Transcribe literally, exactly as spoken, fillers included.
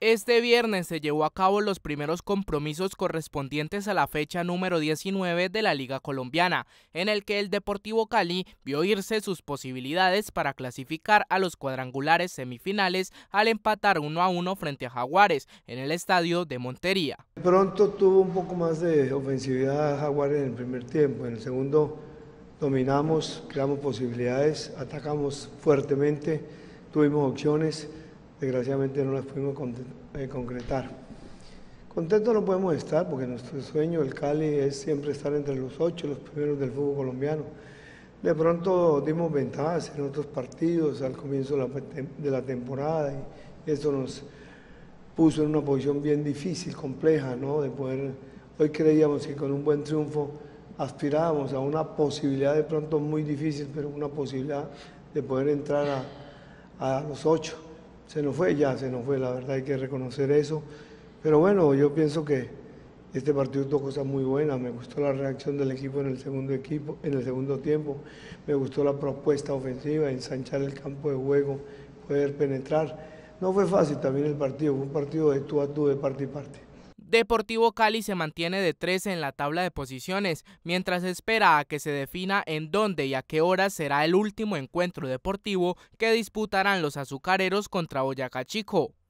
Este viernes se llevó a cabo los primeros compromisos correspondientes a la fecha número diecinueve de la Liga Colombiana, en el que el Deportivo Cali vio irse sus posibilidades para clasificar a los cuadrangulares semifinales al empatar uno a uno frente a Jaguares en el estadio de Montería. Pronto tuvo un poco más de ofensividad Jaguares en el primer tiempo, en el segundo dominamos, creamos posibilidades, atacamos fuertemente, tuvimos opciones. Desgraciadamente no las pudimos concretar. Contentos no podemos estar porque nuestro sueño del Cali es siempre estar entre los ocho, los primeros del fútbol colombiano. De pronto dimos ventajas en otros partidos al comienzo de la temporada y esto nos puso en una posición bien difícil, compleja, ¿no? De poder, hoy creíamos que con un buen triunfo aspirábamos a una posibilidad de pronto muy difícil, pero una posibilidad de poder entrar a, a los ocho. Se nos fue ya, se nos fue, la verdad hay que reconocer eso. Pero bueno, yo pienso que este partido tuvo cosas muy buenas. Me gustó la reacción del equipo en el segundo equipo, en el segundo tiempo. Me gustó la propuesta ofensiva, ensanchar el campo de juego, poder penetrar. No fue fácil también el partido, fue un partido de tú a tú, de parte y parte. Deportivo Cali se mantiene de trece en la tabla de posiciones, mientras espera a que se defina en dónde y a qué hora será el último encuentro deportivo que disputarán los azucareros contra Boyacá Chico.